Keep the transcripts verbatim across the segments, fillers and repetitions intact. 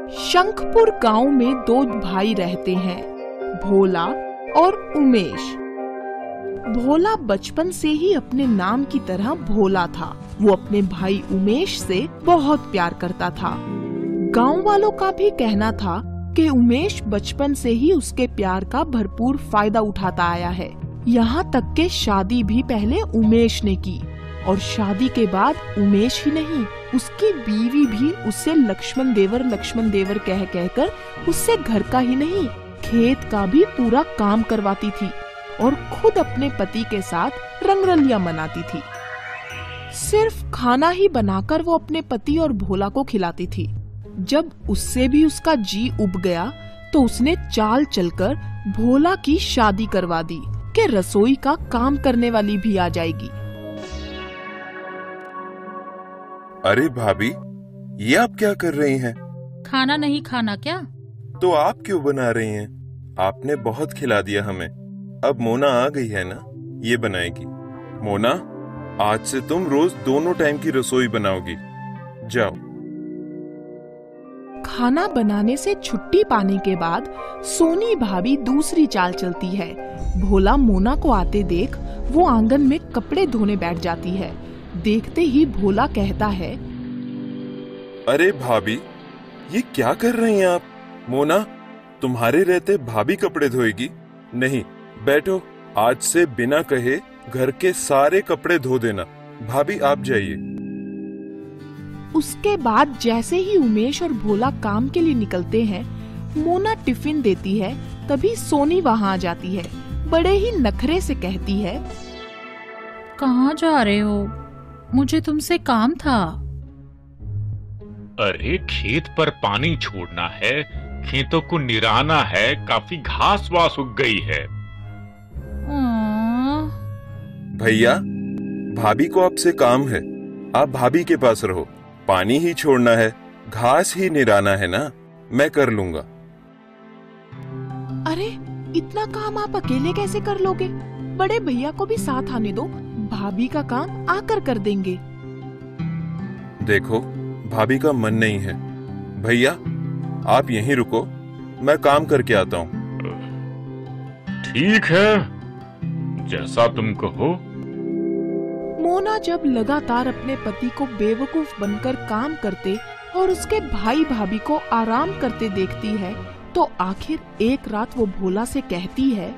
शंखपुर गांव में दो भाई रहते हैं, भोला और उमेश। भोला बचपन से ही अपने नाम की तरह भोला था। वो अपने भाई उमेश से बहुत प्यार करता था। गांव वालों का भी कहना था कि उमेश बचपन से ही उसके प्यार का भरपूर फायदा उठाता आया है। यहाँ तक के शादी भी पहले उमेश ने की और शादी के बाद उमेश ही नहीं, उसकी बीवी भी उससे लक्ष्मण देवर लक्ष्मण देवर कह कहकर उससे घर का ही नहीं, खेत का भी पूरा काम करवाती थी और खुद अपने पति के साथ रंगरलियां मनाती थी। सिर्फ खाना ही बनाकर वो अपने पति और भोला को खिलाती थी। जब उससे भी उसका जी उब गया तो उसने चाल चलकर भोला की शादी करवा दी कि रसोई का काम करने वाली भी आ जाएगी। अरे भाभी, ये आप क्या कर रही हैं? खाना नहीं खाना क्या? तो आप क्यों बना रही हैं? आपने बहुत खिला दिया हमें। अब मोना आ गई है ना, ये बनाएगी। मोना, आज से तुम रोज दोनों टाइम की रसोई बनाओगी। जाओ। खाना बनाने से छुट्टी पाने के बाद सोनी भाभी दूसरी चाल चलती है। भोला मोना को आते देख वो आंगन में कपड़े धोने बैठ जाती है। देखते ही भोला कहता है, अरे भाभी, ये क्या कर रही हैं आप? मोना, तुम्हारे रहते भाभी कपड़े धोएगी? नहीं, बैठो। आज से बिना कहे घर के सारे कपड़े धो देना। भाभी आप जाइए। उसके बाद जैसे ही उमेश और भोला काम के लिए निकलते हैं, मोना टिफिन देती है। तभी सोनी वहाँ आ जाती है। बड़े ही नखरे से कहती है, कहाँ जा रहे हो? मुझे तुमसे काम था। अरे खेत पर पानी छोड़ना है, खेतों को निराना है, काफी घास वास उग गई है। भैया, भाभी को आपसे काम है, आप भाभी के पास रहो। पानी ही छोड़ना है, घास ही निराना है ना, मैं कर लूंगा। अरे इतना काम आप अकेले कैसे कर लोगे? बड़े भैया को भी साथ आने दो, भाभी का काम आकर कर देंगे। देखो, भाभी का मन नहीं है। भैया आप यहीं रुको, मैं काम करके आता हूँ। ठीक है, जैसा तुम कहो। मोना जब लगातार अपने पति को बेवकूफ बनकर काम करते और उसके भाई भाभी को आराम करते देखती है, तो आखिर एक रात वो भोला से कहती है,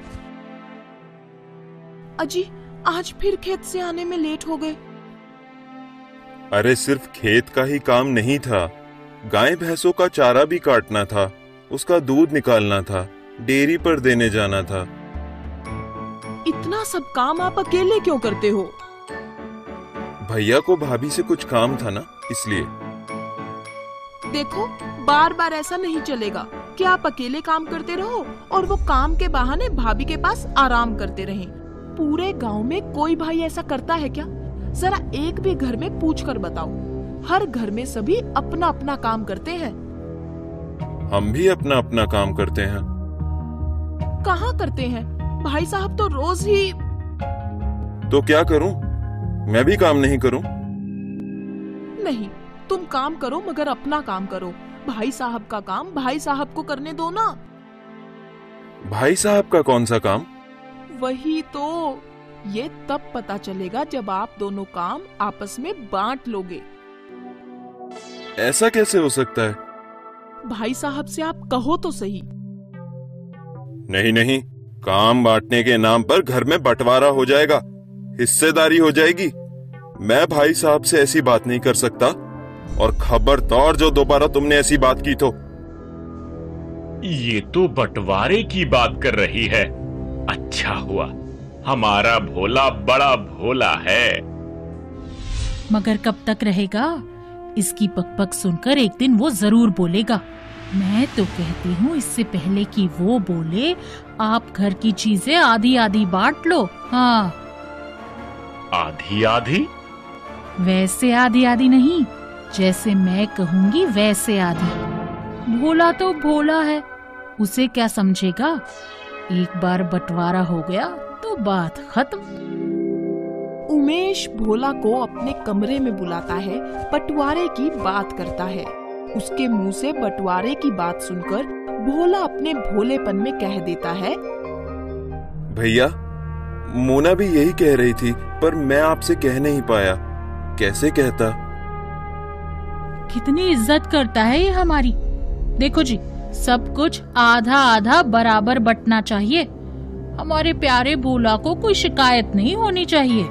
अजी आज फिर खेत से आने में लेट हो गए। अरे सिर्फ खेत का ही काम नहीं था, गाय भैंसों का चारा भी काटना था, उसका दूध निकालना था, डेयरी पर देने जाना था। इतना सब काम आप अकेले क्यों करते हो? भैया को भाभी से कुछ काम था ना, इसलिए। देखो, बार बार ऐसा नहीं चलेगा कि आप अकेले काम करते रहो और वो काम के बहाने भाभी के पास आराम करते रहें। पूरे गांव में कोई भाई ऐसा करता है क्या? जरा एक भी घर में पूछ कर बताओ। हर घर में सभी अपना अपना काम करते हैं। हम भी अपना अपना काम करते हैं। कहाँ करते हैं? भाई साहब तो रोज ही। तो क्या करूं? मैं भी काम नहीं करूं? नहीं, तुम काम करो मगर अपना काम करो। भाई साहब का काम भाई साहब को करने दो ना। भाई साहब का कौन सा काम? वही तो, ये तब पता चलेगा जब आप दोनों काम आपस में बांट लोगे। ऐसा कैसे हो सकता है? भाई साहब से आप कहो तो सही। नहीं नहीं, काम बांटने के नाम पर घर में बंटवारा हो जाएगा, हिस्सेदारी हो जाएगी। मैं भाई साहब से ऐसी बात नहीं कर सकता, और खबरदार जो दोबारा तुमने ऐसी बात की तो। ये तो बंटवारे की बात कर रही है। अच्छा हुआ, हमारा भोला बड़ा भोला है। मगर कब तक रहेगा? इसकी पकपक सुनकर एक दिन वो जरूर बोलेगा। मैं तो कहती हूँ इससे पहले कि वो बोले, आप घर की चीजें आधी आधी बांट लो। हाँ, आधी आधी? वैसे आधी आधी नहीं, जैसे मैं कहूँगी वैसे आधी। भोला तो भोला है, उसे क्या समझेगा? एक बार बंटवारा हो गया तो बात खत्म। उमेश भोला को अपने कमरे में बुलाता है, बंटवारे की बात करता है। उसके मुंह से बंटवारे की बात सुनकर भोला अपने भोलेपन में कह देता है, भैया मोना भी यही कह रही थी, पर मैं आपसे कह नहीं पाया। कैसे कहता। कितनी इज्जत करता है ये हमारी। देखो जी, सब कुछ आधा आधा बराबर बंटना चाहिए। हमारे प्यारे भोला को कोई शिकायत नहीं होनी चाहिए।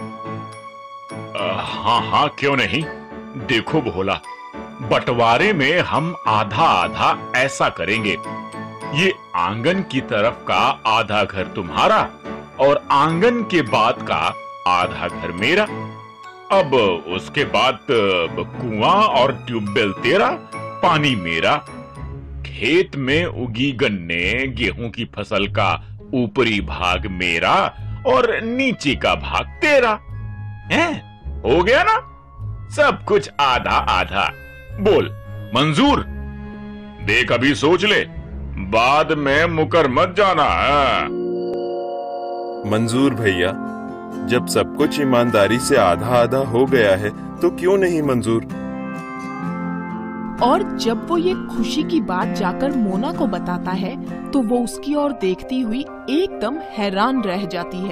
आ, हाँ हाँ क्यों नहीं। देखो भोला, बंटवारे में हम आधा आधा ऐसा करेंगे, ये आंगन की तरफ का आधा घर तुम्हारा और आंगन के बाद का आधा घर मेरा। अब उसके बाद कुआं और ट्यूबवेल तेरा, पानी मेरा। खेत में उगी गन्ने गेहूं की फसल का ऊपरी भाग मेरा और नीचे का भाग तेरा। हैं? हो गया ना? सब कुछ आधा आधा। बोल मंजूर? देख अभी सोच ले, बाद में मुकर मत जाना। है? मंजूर भैया, जब सब कुछ ईमानदारी से आधा आधा हो गया है तो क्यों नहीं मंजूर। और जब वो ये खुशी की बात जाकर मोना को बताता है तो वो उसकी ओर देखती हुई एकदम हैरान रह जाती है।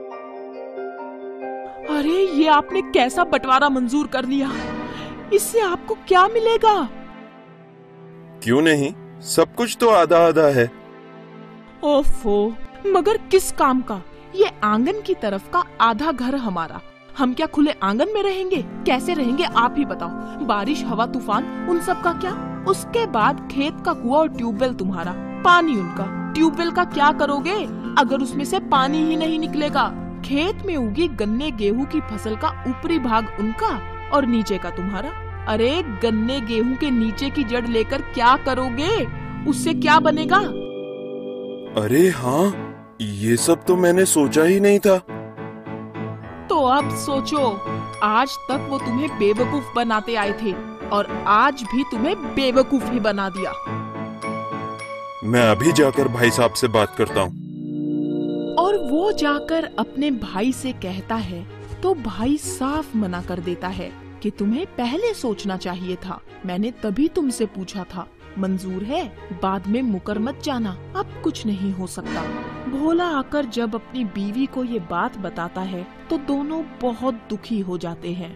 अरे ये आपने कैसा बंटवारा मंजूर कर लिया? इससे आपको क्या मिलेगा? क्यों नहीं, सब कुछ तो आधा आधा है। ओफो, मगर किस काम का? ये आंगन की तरफ का आधा घर हमारा। हम क्या खुले आंगन में रहेंगे? कैसे रहेंगे आप ही बताओ। बारिश हवा तूफान उन सब का क्या? उसके बाद खेत का कुआं और ट्यूबवेल तुम्हारा, पानी उनका। ट्यूबवेल का क्या करोगे अगर उसमें से पानी ही नहीं निकलेगा? खेत में उगी गन्ने गेहूं की फसल का ऊपरी भाग उनका और नीचे का तुम्हारा। अरे गन्ने गेहूं के नीचे की जड़ लेकर क्या करोगे? उससे क्या बनेगा? अरे हाँ, ये सब तो मैंने सोचा ही नहीं था। तो अब सोचो, आज तक वो तुम्हें बेवकूफ बनाते आए थे और आज भी तुम्हें बेवकूफ ही बना दिया। मैं अभी जाकर भाई साहब से बात करता हूँ। और वो जाकर अपने भाई से कहता है तो भाई साफ मना कर देता है कि तुम्हें पहले सोचना चाहिए था। मैंने तभी तुमसे पूछा था। मंजूर है, बाद में मुकर मत जाना, अब कुछ नहीं हो सकता। भोला आकर जब अपनी बीवी को ये बात बताता है तो दोनों बहुत दुखी हो जाते हैं।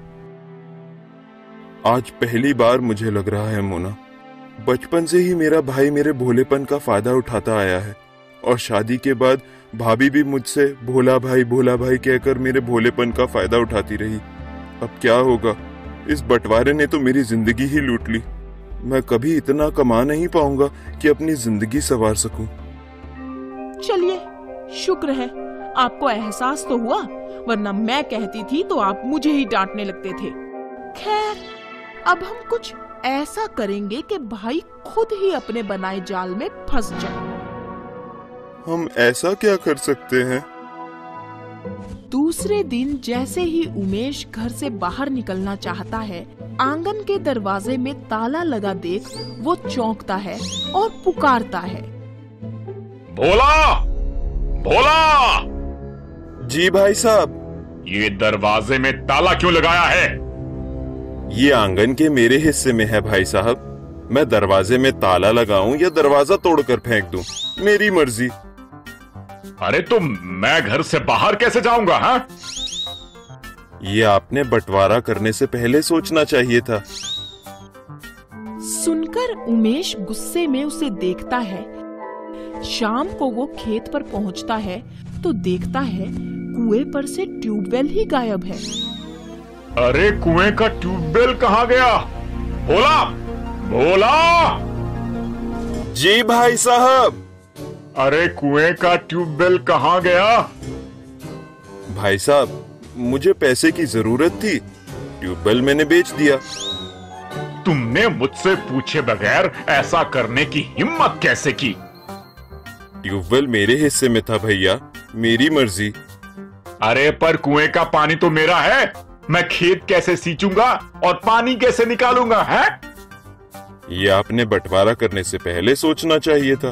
आज पहली बार मुझे लग रहा है मोना, बचपन से ही मेरा भाई मेरे भोलेपन का फायदा उठाता आया है और शादी के बाद भाभी भी मुझसे भोला भाई भोला भाई कहकर मेरे भोलेपन का फायदा उठाती रही। अब क्या होगा? इस बंटवारे ने तो मेरी जिंदगी ही लूट ली। मैं कभी इतना कमा नहीं पाऊंगा कि अपनी जिंदगी संवार सकूं। चलिए, शुक्र है आपको एहसास तो हुआ, वरना मैं कहती थी तो आप मुझे ही डांटने लगते थे। खैर, अब हम कुछ ऐसा करेंगे कि भाई खुद ही अपने बनाए जाल में फंस जाए। हम ऐसा क्या कर सकते हैं? दूसरे दिन जैसे ही उमेश घर से बाहर निकलना चाहता है, आंगन के दरवाजे में ताला लगा देख वो चौंकता है और पुकारता है, भोला! भोला! जी भाई साहब। ये दरवाजे में ताला क्यों लगाया है? ये आंगन के मेरे हिस्से में है भाई साहब। मैं दरवाजे में ताला लगाऊं या दरवाजा तोड़कर फेंक दूं, मेरी मर्जी। अरे तो मैं घर से बाहर कैसे जाऊंगा? हाँ? ये आपने बंटवारा करने से पहले सोचना चाहिए था। सुनकर उमेश गुस्से में उसे देखता है। शाम को वो खेत पर पहुंचता है तो देखता है कुएं पर से ट्यूबवेल ही गायब है। अरे कुएं का ट्यूबवेल कहाँ गया? भोला! भोला! जी भाई साहब। अरे कुएं का ट्यूबवेल कहाँ गया? भाई साहब, मुझे पैसे की जरूरत थी, ट्यूबवेल मैंने बेच दिया। तुमने मुझसे पूछे बगैर ऐसा करने की हिम्मत कैसे की? ट्यूबवेल मेरे हिस्से में था भैया, मेरी मर्जी। अरे पर कुएं का पानी तो मेरा है, मैं खेत कैसे सींचूंगा और पानी कैसे निकालूंगा? है? ये आपने बंटवारा करने से पहले सोचना चाहिए था।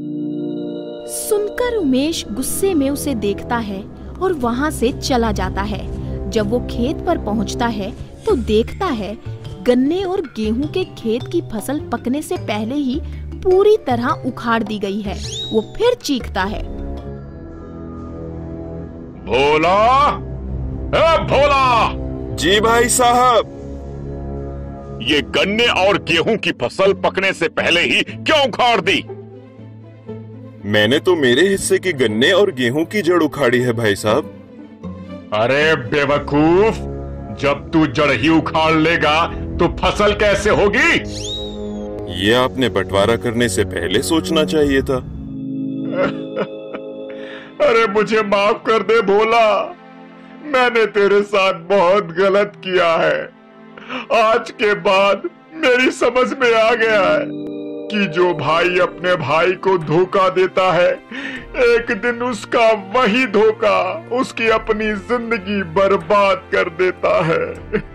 सुनकर उमेश गुस्से में उसे देखता है और वहाँ से चला जाता है। जब वो खेत पर पहुँचता है तो देखता है गन्ने और गेहूं के खेत की फसल पकने से पहले ही पूरी तरह उखाड़ दी गई है। वो फिर चीखता है, भोला, ए भोला! जी भाई साहब। ये गन्ने और गेहूं की फसल पकने से पहले ही क्यों उखाड़ दी? मैंने तो मेरे हिस्से की गन्ने और गेहूं की जड़ उखाड़ी है भाई साहब। अरे बेवकूफ, जब तू जड़ ही उखाड़ लेगा तो फसल कैसे होगी? ये आपने बंटवारा करने से पहले सोचना चाहिए था। अरे मुझे माफ कर दे भोला, मैंने तेरे साथ बहुत गलत किया है। आज के बाद मेरी समझ में आ गया है कि जो भाई अपने भाई को धोखा देता है, एक दिन उसका वही धोखा उसकी अपनी जिंदगी बर्बाद कर देता है।